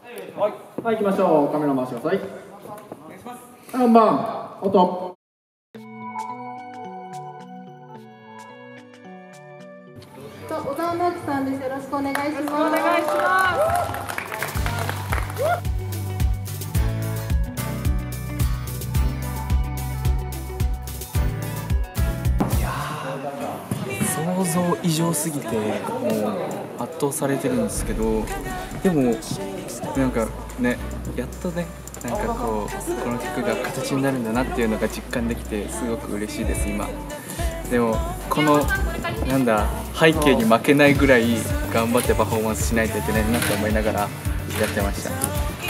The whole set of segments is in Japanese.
はい、行きましょう。カメラ回してください。4番、音。 小沢直樹さんです。よろしくお願いします。 お願いします。 想像以上すぎてもう圧倒されてるんですけど、でもなんかね、やっとね、なんかこの曲が形になるんだなっていうのが実感できてすごく嬉しいです今。でもこのなんだ背景に負けないぐらい頑張ってパフォーマンスしないといけないなって思いながらやってました。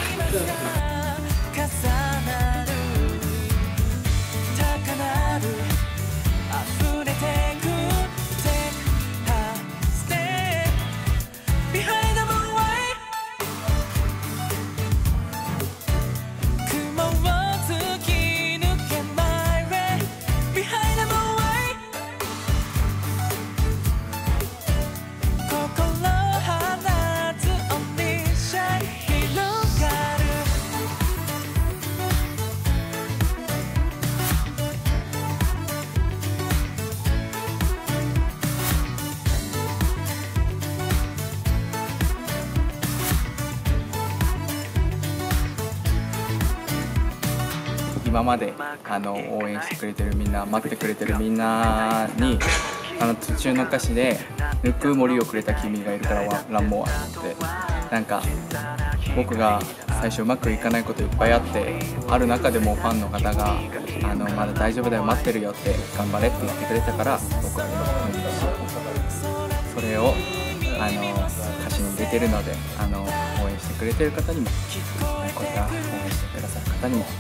今まで応援してくれてるみんな、待ってくれてるみんなに途中の歌詞で「ぬくもりをくれた君がいるからランモア」ってなんか僕が最初うまくいかないこといっぱいあってある中でもファンの方がまだ大丈夫だよ待ってるよって頑張れって言ってくれたから僕は喜んでるし、それを歌詞に入れてるので応援してくれてる方にもこういった応援してくださる方にも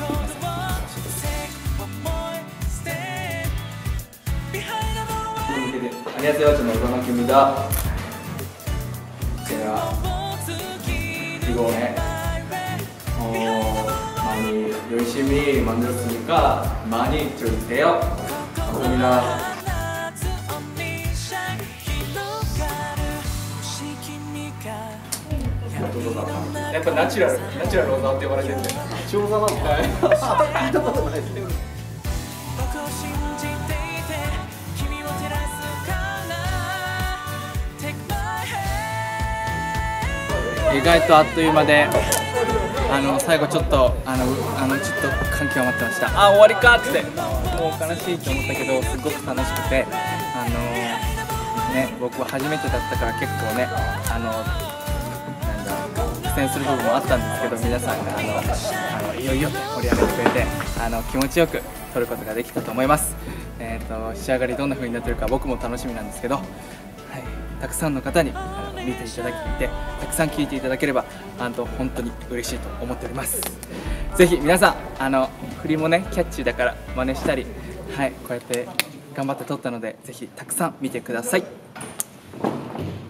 안녕하세요. 저는 오사마키입니다. 제가 이번에 많이 열심히 만들었으니까 많이 들어주세요. 감사합니다. やっぱナチュラル小沢って呼ばれてるんで。ナチ小沢なんだ。聞いたことないですね。意外とあっという間で、最後ちょっと感極まってました。終わりかってもう悲しいと思ったけどすごく楽しくて、僕は初めてだったから結構ね苦戦する部分もあったんですけど、皆さんがいよいよ盛り上げてくれて気持ちよく撮ることができたと思います。仕上がりどんな風になってるか僕も楽しみなんですけど、たくさんの方に見ていただいてたくさん聴いていただければ本当に嬉しいと思っております。ぜひ皆さん振りもねキャッチーだから真似したり、こうやって頑張って撮ったのでぜひたくさん見てください。